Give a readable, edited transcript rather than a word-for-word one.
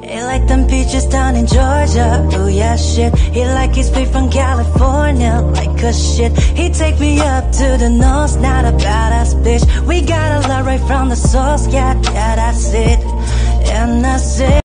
He like them peaches down in Georgia. Oh yeah, shit. He like his beef from California, like a shit. He take me up to the nose, not a badass bitch. We got a lot right from the source, yeah, yeah, that's it. And that's it.